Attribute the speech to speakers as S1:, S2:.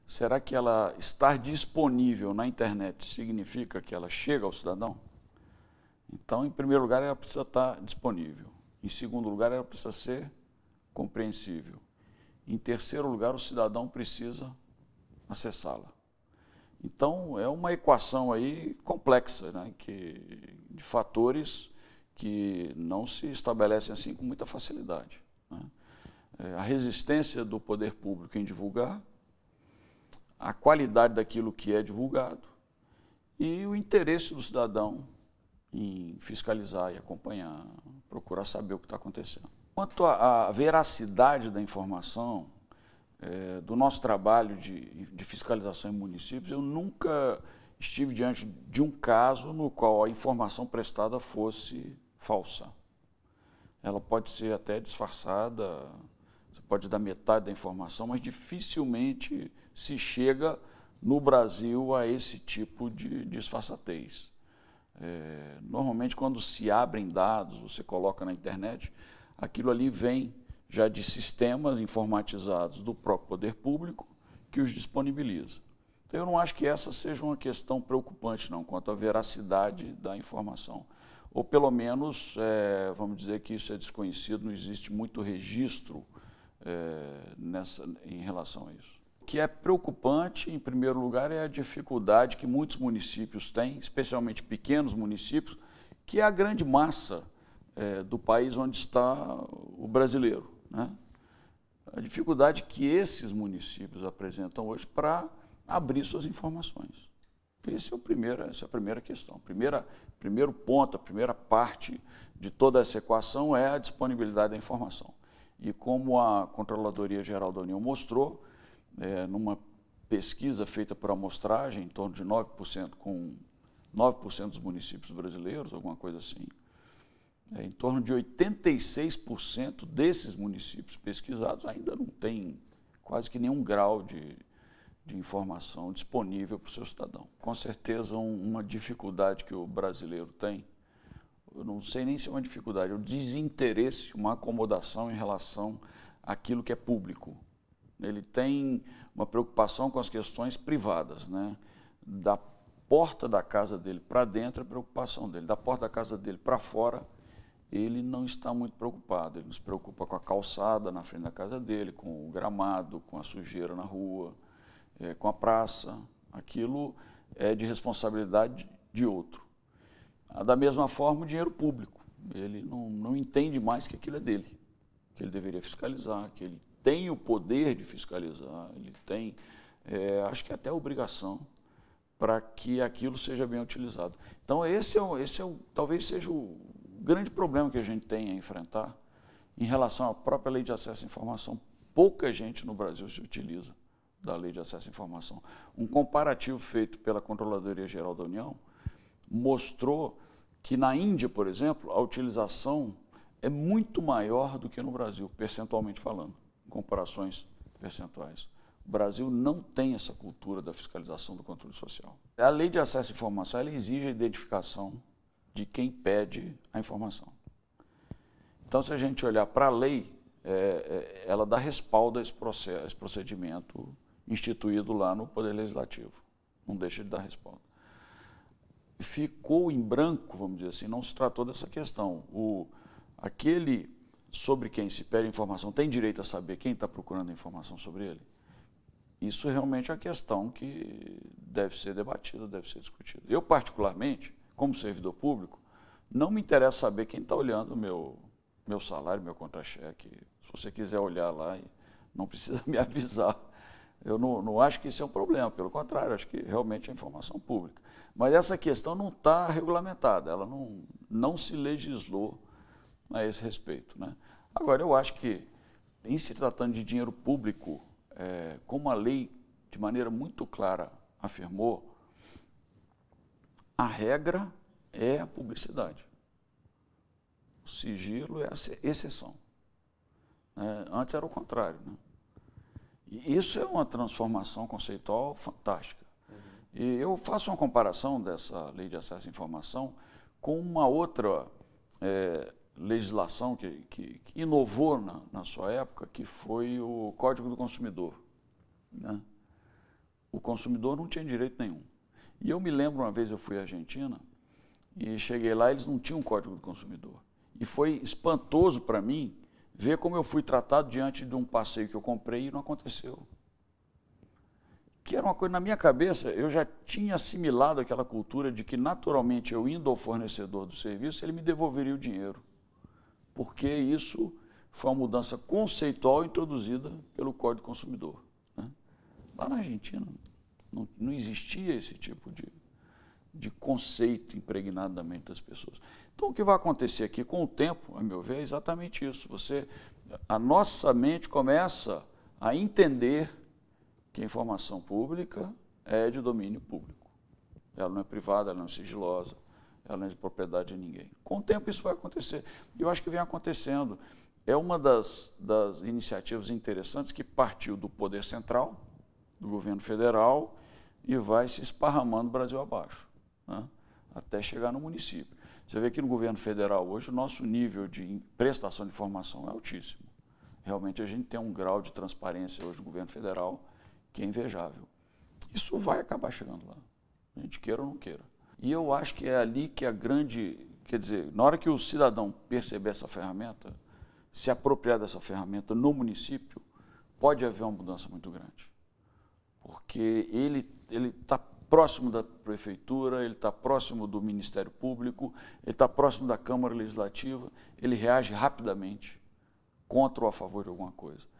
S1: será que ela estar disponível na internet significa que ela chega ao cidadão? Então, em primeiro lugar, ela precisa estar disponível. Em segundo lugar, ela precisa ser compreensível. Em terceiro lugar, o cidadão precisa acessá-la. Então, é uma equação aí complexa, né, de fatores que não se estabelecem assim com muita facilidade, né? A resistência do poder público em divulgar, a qualidade daquilo que é divulgado e o interesse do cidadão em fiscalizar e acompanhar, procurar saber o que está acontecendo. Quanto à veracidade da informação, do nosso trabalho de fiscalização em municípios, eu nunca estive diante de um caso no qual a informação prestada fosse falsa. Ela pode ser até disfarçada, você pode dar metade da informação, mas dificilmente se chega no Brasil a esse tipo de disfarçatez. Normalmente, quando se abrem dados, você coloca na internet, aquilo ali vem já de sistemas informatizados do próprio poder público que os disponibiliza. Então, eu não acho que essa seja uma questão preocupante, não, quanto à veracidade da informação. Ou, pelo menos, vamos dizer que isso é desconhecido, não existe muito registro em relação a isso. O que é preocupante, em primeiro lugar, é a dificuldade que muitos municípios têm, especialmente pequenos municípios, que é a grande massa do país onde está o brasileiro, né? A dificuldade que esses municípios apresentam hoje para abrir suas informações. Essa é a primeira questão. Primeiro ponto, a primeira parte de toda essa equação é a disponibilidade da informação. E como a Controladoria Geral da União mostrou, numa pesquisa feita por amostragem, em torno de 9%, com 9% dos municípios brasileiros, alguma coisa assim, em torno de 86% desses municípios pesquisados ainda não tem quase que nenhum grau de informação disponível para o seu cidadão. Com certeza, uma dificuldade que o brasileiro tem, eu não sei nem se é uma dificuldade, é um desinteresse, uma acomodação em relação àquilo que é público. Ele tem uma preocupação com as questões privadas, né? Da porta da casa dele para dentro é a preocupação dele, da porta da casa dele para fora, ele não está muito preocupado. Ele não se preocupa com a calçada na frente da casa dele, com o gramado, com a sujeira na rua, com a praça. Aquilo é de responsabilidade de outro. Da mesma forma, o dinheiro público. Ele não entende mais que aquilo é dele, que ele deveria fiscalizar, que ele tem o poder de fiscalizar, ele tem, acho que até a obrigação para que aquilo seja bem utilizado. Então, talvez seja o grande problema que a gente tem a enfrentar em relação à própria Lei de Acesso à Informação. Pouca gente no Brasil se utiliza da Lei de Acesso à Informação. Um comparativo feito pela Controladoria Geral da União mostrou que na Índia, por exemplo, a utilização é muito maior do que no Brasil, percentualmente falando, em comparações percentuais. O Brasil não tem essa cultura da fiscalização do controle social. A Lei de Acesso à Informação ela exige a identificação de quem pede a informação. Então, se a gente olhar para a lei, ela dá respaldo a esse procedimento instituído lá no Poder Legislativo. Não deixa de dar respaldo. Ficou em branco, vamos dizer assim, não se tratou dessa questão. Aquele sobre quem se pede informação tem direito a saber quem está procurando informação sobre ele? Isso realmente é uma questão que deve ser debatida, deve ser discutida. Eu, particularmente, como servidor público, não me interessa saber quem está olhando o meu salário, meu contra-cheque. Se você quiser olhar lá, não precisa me avisar. Eu não acho que isso é um problema, pelo contrário, acho que realmente é informação pública. Mas essa questão não está regulamentada, ela não se legislou a esse respeito, né? Agora, eu acho que, em se tratando de dinheiro público, como a lei, de maneira muito clara, afirmou, a regra é a publicidade. O sigilo é a exceção. Antes era o contrário, né? E isso é uma transformação conceitual fantástica. E eu faço uma comparação dessa Lei de Acesso à Informação com uma outra legislação que inovou na sua época, que foi o Código do Consumidor, né? o consumidor não tinha direito nenhum. E eu me lembro, uma vez eu fui à Argentina e cheguei lá, eles não tinham Código do Consumidor. E foi espantoso para mim ver como eu fui tratado diante de um passeio que eu comprei e não aconteceu. Que era uma coisa, na minha cabeça, eu já tinha assimilado aquela cultura de que naturalmente eu indo ao fornecedor do serviço, ele me devolveria o dinheiro. Porque isso foi uma mudança conceitual introduzida pelo Código do Consumidor, né? Lá na Argentina não existia esse tipo de conceito impregnado na mente das pessoas. Então, o que vai acontecer aqui com o tempo, a meu ver, é exatamente isso. A nossa mente começa a entender que a informação pública é de domínio público. Ela não é privada, ela não é sigilosa, ela não é de propriedade de ninguém. Com o tempo isso vai acontecer. E eu acho que vem acontecendo. É uma das iniciativas interessantes que partiu do poder central, do governo federal, e vai se esparramando o Brasil abaixo, né? Até chegar no município. Você vê que no governo federal hoje o nosso nível de prestação de informação é altíssimo. Realmente a gente tem um grau de transparência hoje no governo federal que é invejável. Isso vai acabar chegando lá, a gente queira ou não queira. E eu acho que é ali que a grande, quer dizer, na hora que o cidadão perceber essa ferramenta, se apropriar dessa ferramenta no município, pode haver uma mudança muito grande. Porque ele está próximo da prefeitura, ele está próximo do Ministério Público, ele está próximo da Câmara Legislativa, ele reage rapidamente contra ou a favor de alguma coisa.